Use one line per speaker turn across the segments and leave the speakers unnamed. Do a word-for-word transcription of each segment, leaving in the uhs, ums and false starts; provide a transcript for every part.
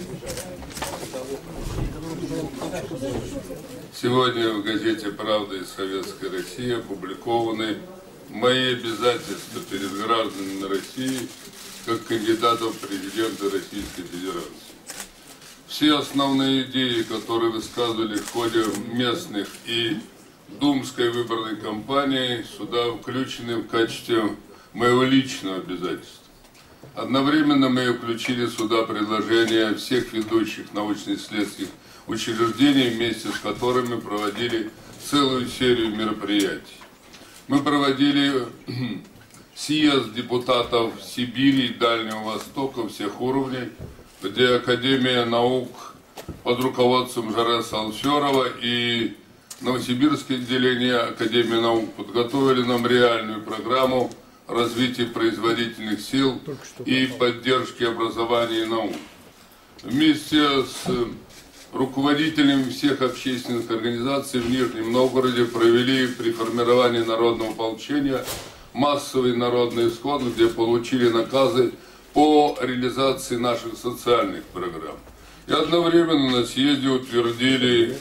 Сегодня в газете «Правда» из Советской России опубликованы мои обязательства перед гражданами России как кандидатов в президенты Российской Федерации. Все основные идеи, которые высказывали в ходе местных и думской выборной кампании, сюда включены в качестве моего личного обязательства. Одновременно мы включили сюда предложения всех ведущих научно-исследовательских учреждений, вместе с которыми проводили целую серию мероприятий. Мы проводили съезд депутатов Сибири и Дальнего Востока всех уровней, где Академия наук под руководством Жареса Алферова и Новосибирское отделение Академии наук подготовили нам реальную программу развития производительных сил и поддержки образования и наук. Вместе с руководителями всех общественных организаций в Нижнем Новгороде провели при формировании народного ополчения массовый народный исход, где получили наказы по реализации наших социальных программ. И одновременно на съезде утвердили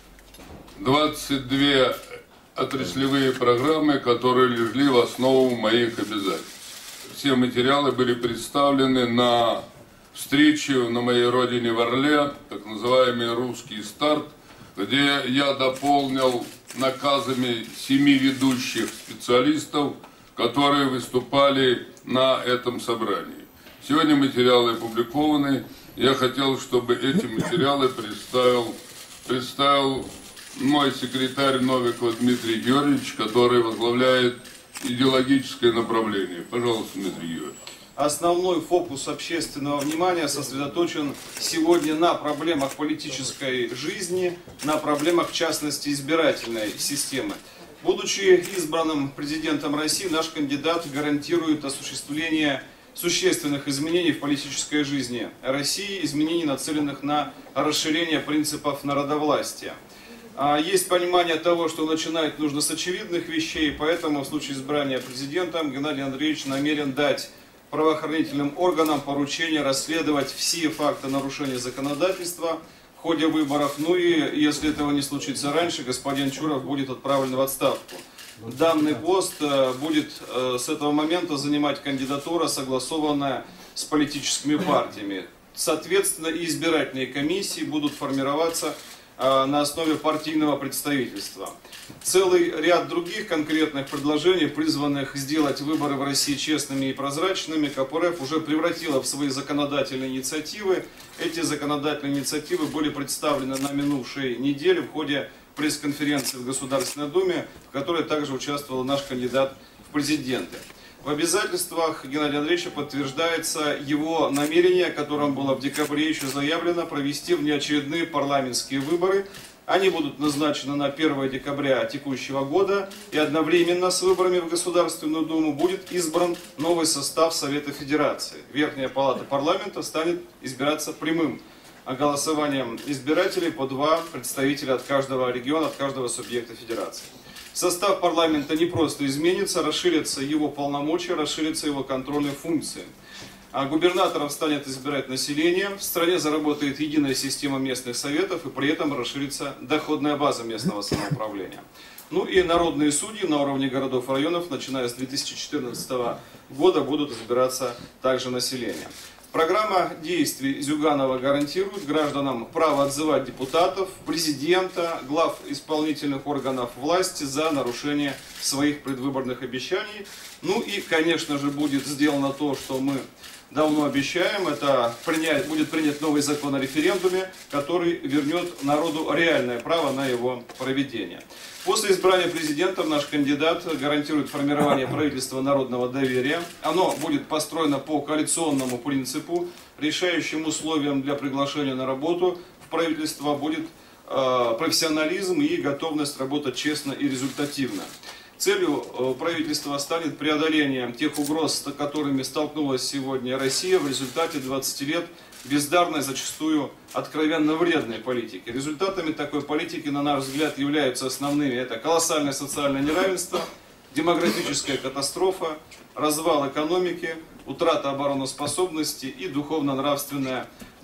двадцать две отраслевые программы, которые легли в основу моих обязательств. Все материалы были представлены на встрече на моей родине в Орле, так называемый «Русский старт», где я дополнил наказами семи ведущих специалистов, которые выступали на этом собрании. Сегодня материалы опубликованы. Я хотел, чтобы эти материалы представил, представил мой секретарь Новиков Дмитрий Георгиевич, который возглавляет идеологическое направление. Пожалуйста, Дмитрий Георгиевич.
Основной фокус общественного внимания сосредоточен сегодня на проблемах политической жизни, на проблемах, в частности, избирательной системы. Будучи избранным президентом России, наш кандидат гарантирует осуществление существенных изменений в политической жизни России, изменений, нацеленных на расширение принципов народовластия. Есть понимание того, что начинать нужно с очевидных вещей, поэтому в случае избрания президентом Геннадий Андреевич намерен дать правоохранительным органам поручение расследовать все факты нарушения законодательства в ходе выборов. Ну и если этого не случится раньше, господин Чуров будет отправлен в отставку. Данный пост будет с этого момента занимать кандидатура, согласованная с политическими партиями. Соответственно, и избирательные комиссии будут формироваться на основе партийного представительства. Целый ряд других конкретных предложений, призванных сделать выборы в России честными и прозрачными, КПРФ уже превратила в свои законодательные инициативы. Эти законодательные инициативы были представлены на минувшей неделе в ходе пресс-конференции в Государственной Думе, в которой также участвовал наш кандидат в президенты. В обязательствах Геннадия Андреевича подтверждается его намерение, о котором было в декабре еще заявлено, провести внеочередные парламентские выборы. Они будут назначены на первое декабря текущего года, и одновременно с выборами в Государственную Думу будет избран новый состав Совета Федерации. Верхняя палата парламента станет избираться прямым голосованием избирателей по два представителя от каждого региона, от каждого субъекта федерации. Состав парламента не просто изменится, расширятся его полномочия, расширятся его контрольные функции. А губернаторов станет избирать население, в стране заработает единая система местных советов, и при этом расширится доходная база местного самоуправления. Ну и народные судьи на уровне городов и районов, начиная с две тысячи четырнадцатого года, будут избираться также населением. Программа действий Зюганова гарантирует гражданам право отзывать депутатов, президента, глав исполнительных органов власти за нарушение своих предвыборных обещаний. Ну и, конечно же, будет сделано то, что мы давно обещаем. Это принять, будет принят новый закон о референдуме, который вернет народу реальное право на его проведение. После избрания президентом наш кандидат гарантирует формирование правительства народного доверия. Оно будет построено по коалиционному принципу. Решающим условием для приглашения на работу в правительство будет э, профессионализм и готовность работать честно и результативно. Целью э, правительства станет преодоление тех угроз, с которыми столкнулась сегодня Россия в результате двадцати лет бездарной, зачастую откровенно вредной политики. Результатами такой политики, на наш взгляд, являются основными: это колоссальное социальное неравенство, демографическая катастрофа, развал экономики, утрата обороноспособности и духовно-нравственная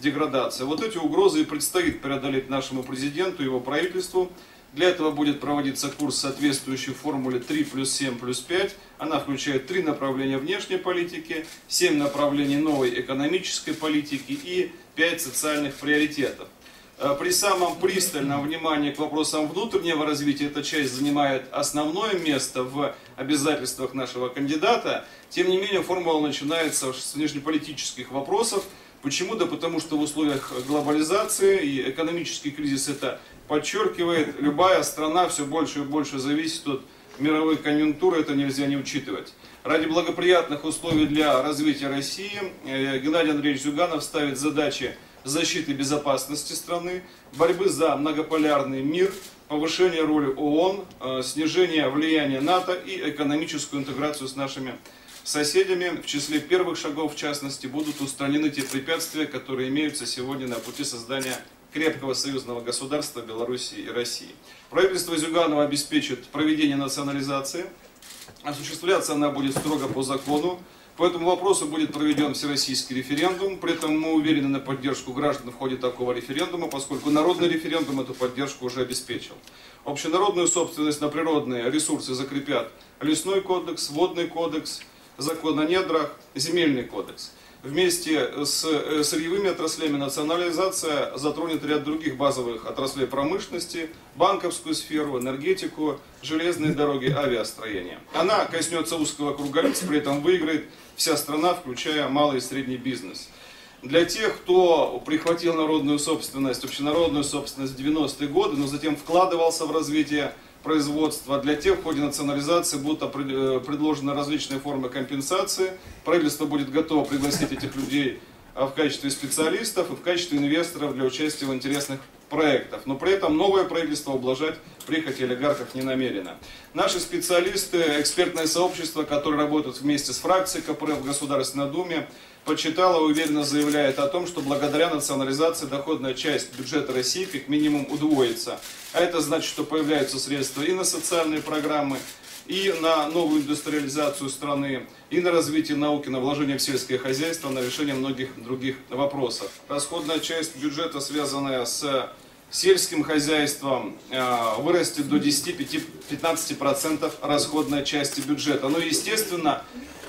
деградация. Вот эти угрозы и предстоит преодолеть нашему президенту и его правительству. Для этого будет проводиться курс, соответствующий формуле три плюс семь плюс пять. Она включает три направления внешней политики, семь направлений новой экономической политики и пять социальных приоритетов. При самом пристальном внимании к вопросам внутреннего развития эта часть занимает основное место в обязательствах нашего кандидата. Тем не менее, формула начинается с внешнеполитических вопросов. Почему? Да потому что в условиях глобализации и экономический кризис это подчеркивает, любая страна все больше и больше зависит от мировой конъюнктуры, это нельзя не учитывать. Ради благоприятных условий для развития России Геннадий Андреевич Зюганов ставит задачи защиты безопасности страны, борьбы за многополярный мир, повышения роли ООН, снижения влияния НАТО и экономическую интеграцию с нашими соседями. В числе первых шагов, в частности, будут устранены те препятствия, которые имеются сегодня на пути создания крепкого союзного государства Беларуси и России. Правительство Зюганова обеспечит проведение национализации. Осуществляться она будет строго по закону. По этому вопросу будет проведен всероссийский референдум. При этом мы уверены на поддержку граждан в ходе такого референдума, поскольку народный референдум эту поддержку уже обеспечил. Общенародную собственность на природные ресурсы закрепят лесной кодекс, водный кодекс, закон о недрах, земельный кодекс. Вместе с сырьевыми отраслями национализация затронет ряд других базовых отраслей промышленности, банковскую сферу, энергетику, железные дороги, авиастроение. Она коснется узкого круга лиц, при этом выиграет вся страна, включая малый и средний бизнес. Для тех, кто прихватил народную собственность, общенародную собственность в девяностые годы, но затем вкладывался в развитие производства, для тех в ходе национализации будут предложены различные формы компенсации. Правительство будет готово пригласить этих людей в качестве специалистов и в качестве инвесторов для участия в интересных проектах. Но при этом новое правительство ублажать прихоти олигархов не намерено. Наши специалисты, экспертное сообщество, которое работает вместе с фракцией КПРФ в Государственной Думе, подсчитало и уверенно заявляет о том, что благодаря национализации доходная часть бюджета России как минимум удвоится. А это значит, что появляются средства и на социальные программы, и на новую индустриализацию страны, и на развитие науки, на вложение в сельское хозяйство, на решение многих других вопросов. Расходная часть бюджета, связанная с сельским хозяйством, вырастет до десяти-пятнадцати процентов расходной части бюджета. Но, естественно,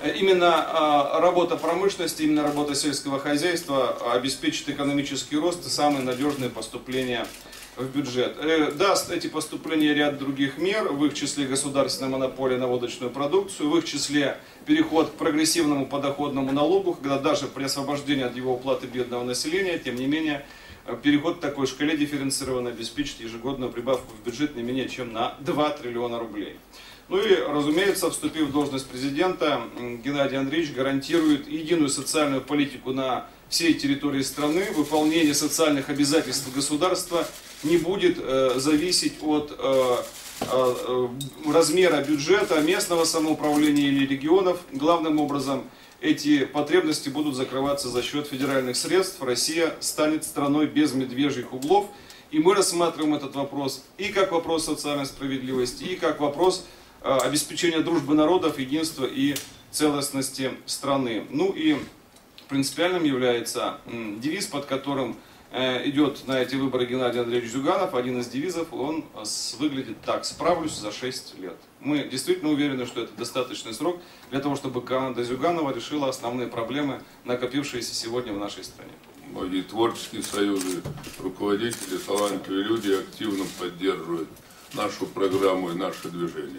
именно работа промышленности, именно работа сельского хозяйства обеспечит экономический рост и самые надежные поступления в бюджет. Даст эти поступления ряд других мер, в их числе государственная монополия на водочную продукцию, в их числе переход к прогрессивному подоходному налогу, когда даже при освобождении от его уплаты бедного населения, тем не менее, переход к такой шкале дифференцированно обеспечит ежегодную прибавку в бюджет не менее чем на два триллиона рублей. Ну и, разумеется, вступив в должность президента, Геннадий Андреевич гарантирует единую социальную политику на всей территории страны. Выполнение социальных обязательств государства не будет э, зависеть от э, э, размера бюджета местного самоуправления или регионов. Главным образом, эти потребности будут закрываться за счет федеральных средств. Россия станет страной без медвежьих углов. И мы рассматриваем этот вопрос и как вопрос социальной справедливости, и как вопрос э, обеспечения дружбы народов, единства и целостности страны. Ну и принципиальным является м, девиз, под которым э, идет на эти выборы Геннадий Андреевич Зюганов. Один из девизов, он с, выглядит так: «Справлюсь за шесть лет». Мы действительно уверены, что это достаточный срок для того, чтобы команда Зюганова решила основные проблемы, накопившиеся сегодня в нашей стране.
Многие творческие союзы, руководители, талантливые люди активно поддерживают нашу программу и наше движение.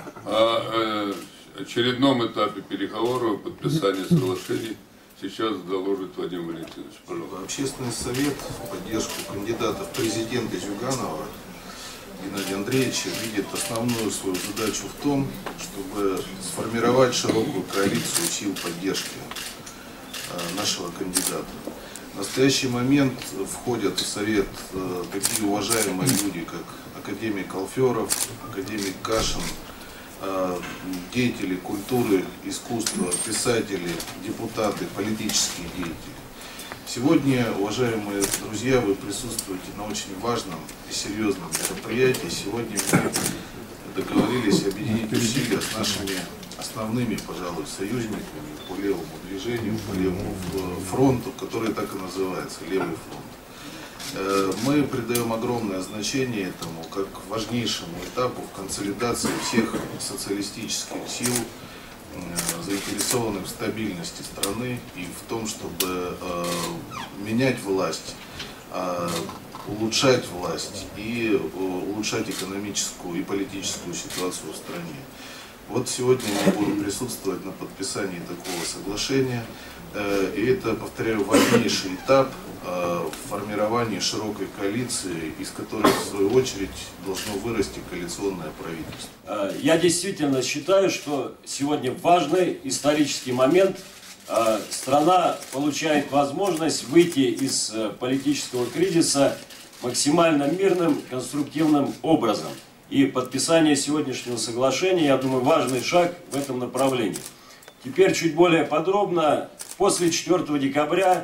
О очередном этапе переговоров, подписания соглашений сейчас доложит Вадим Валентинович. Пожалуйста.
Общественный совет в поддержку кандидата в президенты Зюганова Геннадия Андреевича видит основную свою задачу в том, чтобы сформировать широкую коалицию сил поддержки нашего кандидата. В настоящий момент входят в совет такие уважаемые люди, как академик Алферов, академик Кашин, деятели культуры, искусства, писатели, депутаты, политические деятели. Сегодня, уважаемые друзья, вы присутствуете на очень важном и серьезном мероприятии. Сегодня мы договорились объединить усилия с нашими основными, пожалуй, союзниками по левому движению, по левому фронту, который так и называется, левый фронт. Мы придаем огромное значение этому как важнейшему этапу в консолидации всех социалистических сил, заинтересованных в стабильности страны и в том, чтобы менять власть, улучшать власть и улучшать экономическую и политическую ситуацию в стране. Вот сегодня мы будем присутствовать на подписании такого соглашения, и это, повторяю, важнейший этап в формировании широкой коалиции, из которой, в свою очередь, должно вырасти коалиционное правительство.
Я действительно считаю, что сегодня важный исторический момент. Страна получает возможность выйти из политического кризиса максимально мирным, конструктивным образом. И подписание сегодняшнего соглашения, я думаю, важный шаг в этом направлении. Теперь чуть более подробно. После четвёртого декабря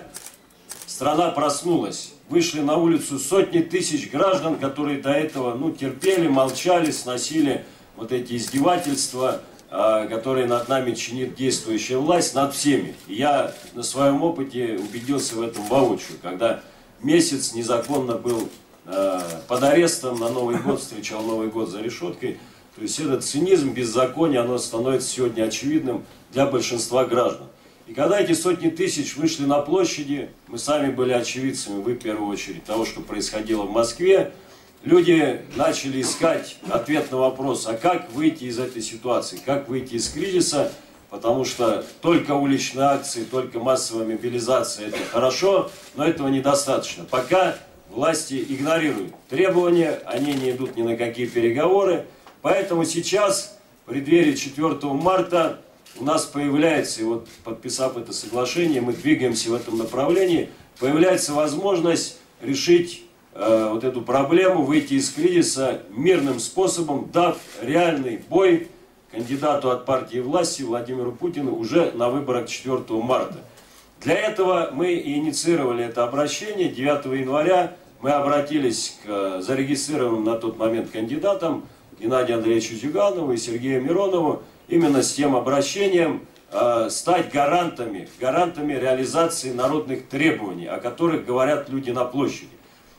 страна проснулась. Вышли на улицу сотни тысяч граждан, которые до этого ну, терпели, молчали, сносили вот эти издевательства, которые над нами чинит действующая власть, над всеми. И я на своем опыте убедился в этом воочию, когда месяц незаконно был э, под арестом, на Новый год встречал Новый год за решеткой. То есть этот цинизм, беззаконие, оно становится сегодня очевидным для большинства граждан. И когда эти сотни тысяч вышли на площади, мы сами были очевидцами, вы в первую очередь, того, что происходило в Москве, люди начали искать ответ на вопрос, а как выйти из этой ситуации, как выйти из кризиса, потому что только уличные акции, только массовая мобилизация – это хорошо, но этого недостаточно. Пока власти игнорируют требования, они не идут ни на какие переговоры, поэтому сейчас, в преддверии четвёртого марта, у нас появляется, и вот подписав это соглашение, мы двигаемся в этом направлении, появляется возможность решить э, вот эту проблему, выйти из кризиса мирным способом, дав реальный бой кандидату от партии власти Владимиру Путину уже на выборах четвёртого марта. Для этого мы и инициировали это обращение. девятого января мы обратились к зарегистрированным на тот момент кандидатам Геннадию Андреевичу Зюганову и Сергею Миронову именно с тем обращением э, стать гарантами, гарантами реализации народных требований, о которых говорят люди на площади.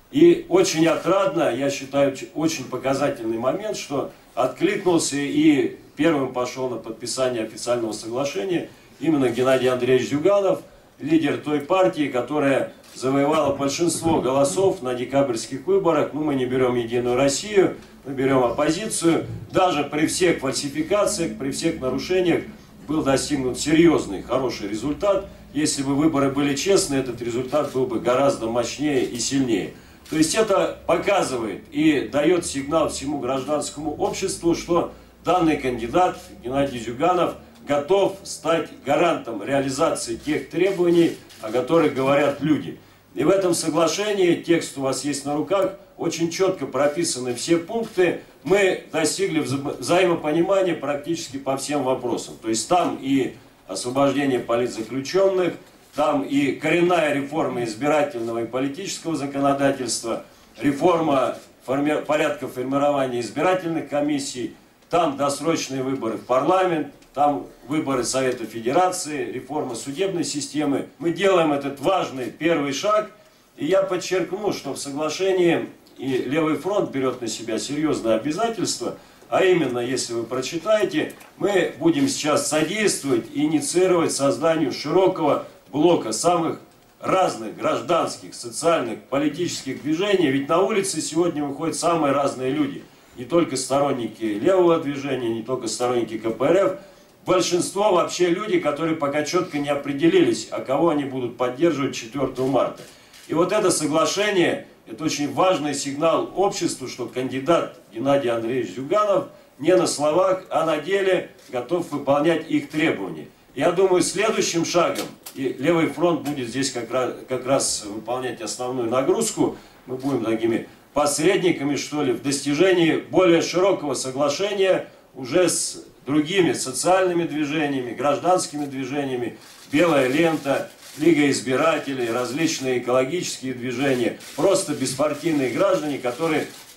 И очень отрадно, я считаю, очень показательный момент, что откликнулся и первым пошел на подписание официального соглашения именно Геннадий Андреевич Зюганов, лидер той партии, которая завоевала большинство голосов на декабрьских выборах. Ну, мы не берем Единую Россию, мы берем оппозицию. Даже при всех фальсификациях, при всех нарушениях был достигнут серьезный, хороший результат. Если бы выборы были честные, этот результат был бы гораздо мощнее и сильнее. То есть это показывает и дает сигнал всему гражданскому обществу, что данный кандидат Геннадий Зюганов готов стать гарантом реализации тех требований, о которых говорят люди. И в этом соглашении, текст у вас есть на руках, очень четко прописаны все пункты. Мы достигли вза взаимопонимания практически по всем вопросам. То есть там и освобождение политзаключенных, там и коренная реформа избирательного и политического законодательства, реформа форми... порядка формирования избирательных комиссий, там досрочные выборы в парламент, там выборы Совета Федерации, реформа судебной системы. Мы делаем этот важный первый шаг, и я подчеркну, что в соглашении и Левый фронт берет на себя серьезные обязательства, а именно, если вы прочитаете, мы будем сейчас содействовать и инициировать созданию широкого блока самых разных гражданских, социальных, политических движений. Ведь на улице сегодня выходят самые разные люди. Не только сторонники левого движения, не только сторонники ка пэ эр эф. Большинство вообще люди, которые пока четко не определились, а кого они будут поддерживать четвёртого марта. И вот это соглашение, это очень важный сигнал обществу, что кандидат Геннадий Андреевич Зюганов не на словах, а на деле готов выполнять их требования. Я думаю, следующим шагом, и Левый фронт будет здесь как раз, как раз выполнять основную нагрузку, мы будем такими посредниками, что ли, в достижении более широкого соглашения уже с другими социальными движениями, гражданскими движениями, Белая лента, Лига избирателей, различные экологические движения, просто беспартийные граждане, которые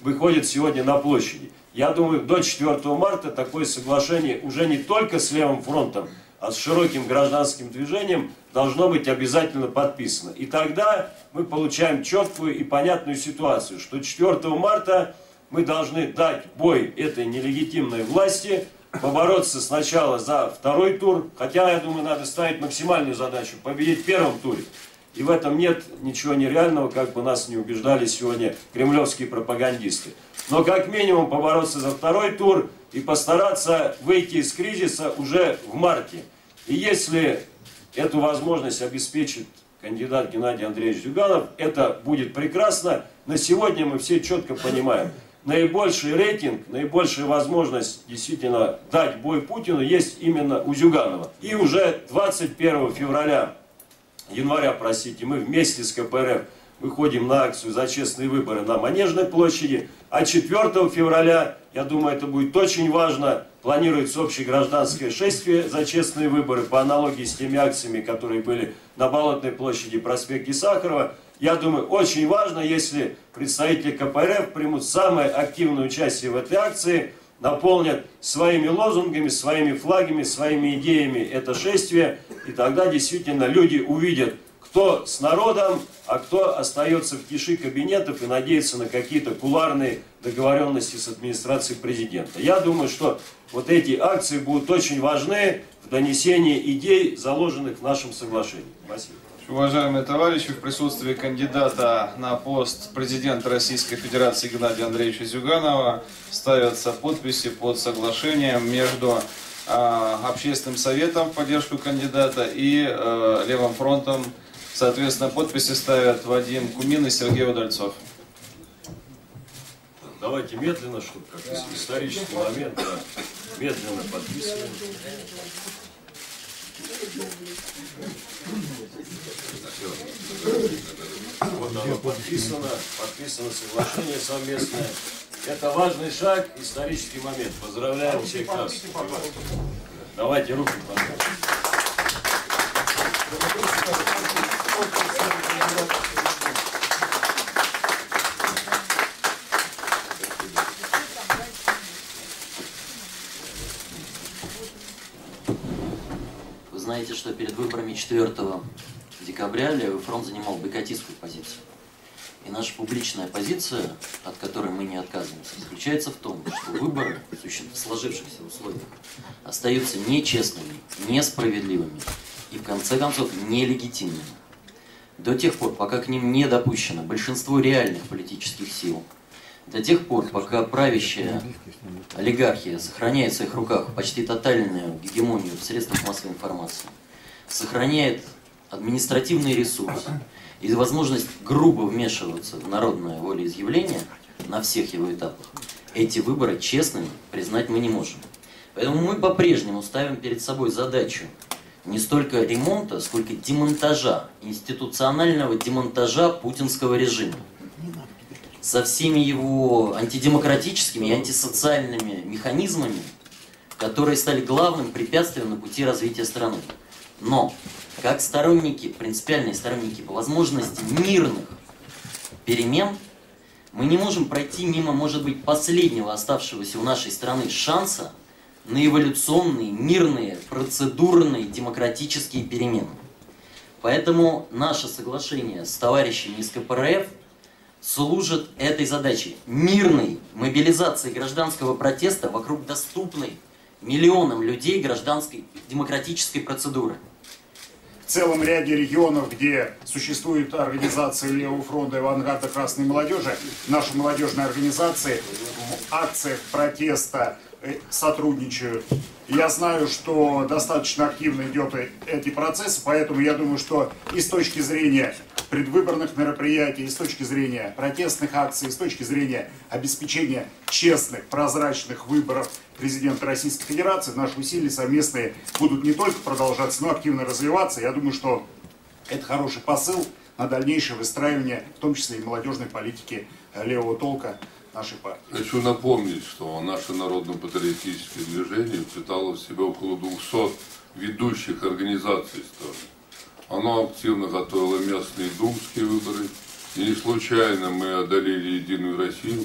выходит сегодня на площади. Я думаю, до четвёртого марта такое соглашение уже не только с Левым фронтом, а с широким гражданским движением должно быть обязательно подписано. И тогда мы получаем четкую и понятную ситуацию, что четвёртого марта мы должны дать бой этой нелегитимной власти, побороться сначала за второй тур, хотя, я думаю, надо ставить максимальную задачу – победить в первом туре. И в этом нет ничего нереального, как бы нас не убеждали сегодня кремлевские пропагандисты. Но как минимум побороться за второй тур и постараться выйти из кризиса уже в марте. И если эту возможность обеспечит кандидат Геннадий Андреевич Зюганов, это будет прекрасно. На сегодня мы все четко понимаем, наибольший рейтинг, наибольшая возможность действительно дать бой Путину есть именно у Зюганова. И уже двадцать первого февраля, января, простите, мы вместе с ка пэ эр эф выходим на акцию за честные выборы на Манежной площади, а четвёртого февраля, я думаю, это будет очень важно, планируется общегражданское шествие за честные выборы по аналогии с теми акциями, которые были на Болотной площади, проспекте Сахарова. Я думаю, очень важно, если представители ка пэ эр эф примут самое активное участие в этой акции, наполнят своими лозунгами, своими флагами, своими идеями это шествие, и тогда действительно люди увидят, кто с народом, а кто остается в тиши кабинетов и надеется на какие-то кулуарные договоренности с администрацией президента. Я думаю, что вот эти акции будут очень важны в донесении идей, заложенных в нашем соглашении. Спасибо.
Уважаемые товарищи, в присутствии кандидата на пост президента Российской Федерации Геннадия Андреевича Зюганова ставятся подписи под соглашением между э, Общественным советом в поддержку кандидата и э, Левым фронтом. Соответственно, подписи ставят Вадим Кумин и Сергей Удальцов.
Давайте медленно, чтобы как исторический момент, да, медленно подписываем. Вот оно подписано, подписано соглашение совместное. Это важный шаг, исторический момент. Поздравляем всех нас. Давайте руки пожмем.
Вы знаете, что перед выборами четвёртого декабря Левый фронт занимал бойкотистскую позицию. И наша публичная позиция, от которой мы не отказываемся, заключается в том, что выборы в сложившихся условиях остаются нечестными, несправедливыми и, в конце концов, нелегитимными. До тех пор, пока к ним не допущено большинство реальных политических сил, до тех пор, пока правящая олигархия сохраняет в своих руках почти тотальную гегемонию в средствах массовой информации, сохраняет административные ресурсы и возможность грубо вмешиваться в народное волеизъявление на всех его этапах, эти выборы честными признать мы не можем. Поэтому мы по-прежнему ставим перед собой задачу не столько ремонта, сколько демонтажа, институционального демонтажа путинского режима. Со всеми его антидемократическими и антисоциальными механизмами, которые стали главным препятствием на пути развития страны. Но, как сторонники, принципиальные сторонники по возможности мирных перемен, мы не можем пройти мимо, может быть, последнего оставшегося у нашей страны шанса на эволюционные, мирные, процедурные, демократические перемены. Поэтому наше соглашение с товарищами из ка пэ эр эф служит этой задачей – мирной мобилизации гражданского протеста вокруг доступной миллионам людей гражданской демократической процедуры.
В целом ряде регионов, где существует организация Левого фронта и авангарда Красной молодежи, наши молодежные организации в акциях протеста сотрудничают. Я знаю, что достаточно активно идет эти процессы, поэтому я думаю, что и с точки зрения предвыборных мероприятий, и с точки зрения протестных акций, и с точки зрения обеспечения честных, прозрачных выборов президента Российской Федерации, наши усилия совместные будут не только продолжаться, но и активно развиваться. Я думаю, что это хороший посыл на дальнейшее выстраивание, в том числе и молодежной политики левого толка нашей партии.
Хочу напомнить, что наше народно-патриотическое движение впитало в себя около двухсот ведущих организаций страны. Оно активно готовило местные думские выборы. И не случайно мы одолели Единую Россию,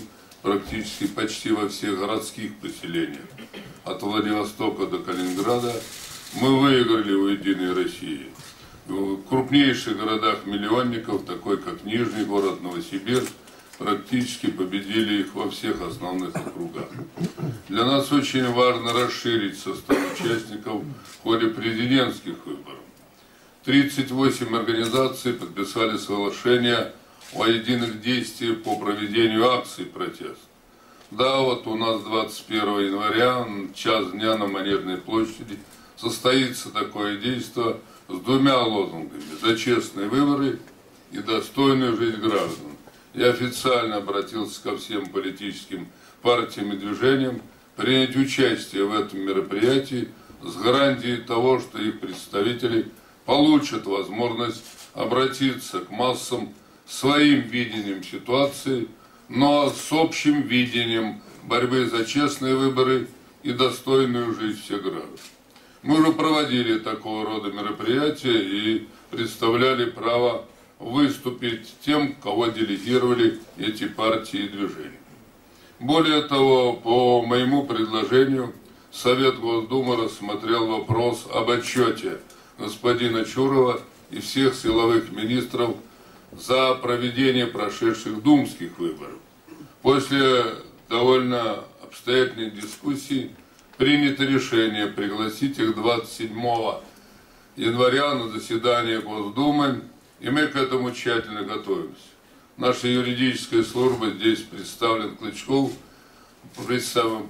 практически почти во всех городских поселениях, от Владивостока до Калининграда, мы выиграли у «Единой России». В крупнейших городах-миллионников, такой как Нижний город, Новосибирск, практически победили их во всех основных округах. Для нас очень важно расширить состав участников в ходе президентских выборов. тридцать восемь организаций подписали соглашение о единых действиях по проведению акций протеста. Да, вот у нас двадцать первого января, час дня на Манежной площади, состоится такое действие с двумя лозунгами: за честные выборы и достойную жизнь граждан. Я официально обратился ко всем политическим партиям и движениям принять участие в этом мероприятии с гарантией того, что их представители получат возможность обратиться к массам своим видением ситуации, но с общим видением борьбы за честные выборы и достойную жизнь всех граждан. Мы уже проводили такого рода мероприятия и представляли право выступить тем, кого делегировали эти партии и движения. Более того, по моему предложению, Совет Госдумы рассмотрел вопрос об отчете господина Чурова и всех силовых министров за проведение прошедших думских выборов. После довольно обстоятельной дискуссии принято решение пригласить их двадцать седьмого января на заседание Госдумы, и мы к этому тщательно готовимся. Наша юридическая служба, здесь представлен Клычков, представлен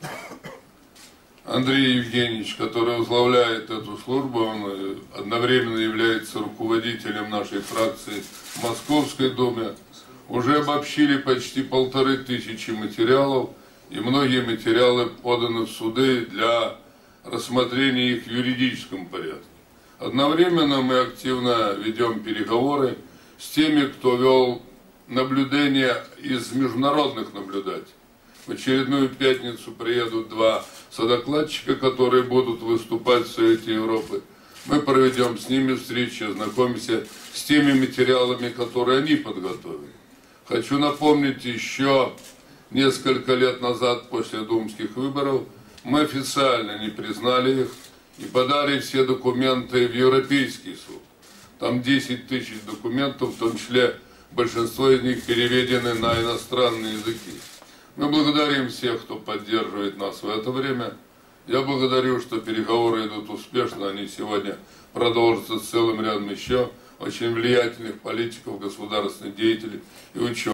Андрей Евгеньевич, который возглавляет эту службу, он одновременно является руководителем нашей фракции в Московской Думе. Уже обобщили почти полторы тысячи материалов, и многие материалы поданы в суды для рассмотрения их в юридическом порядке. Одновременно мы активно ведем переговоры с теми, кто вел наблюдения из международных наблюдателей. В очередную пятницу приедут два содокладчика, которые будут выступать в Совете Европы. Мы проведем с ними встречи, ознакомимся с теми материалами, которые они подготовили. Хочу напомнить, еще несколько лет назад, после думских выборов, мы официально не признали их и подали все документы в Европейский суд. Там десять тысяч документов, в том числе большинство из них переведены на иностранные языки. Мы благодарим всех, кто поддерживает нас в это время. Я благодарю, что переговоры идут успешно. Они сегодня продолжатся с целым рядом еще очень влиятельных политиков, государственных деятелей и ученых.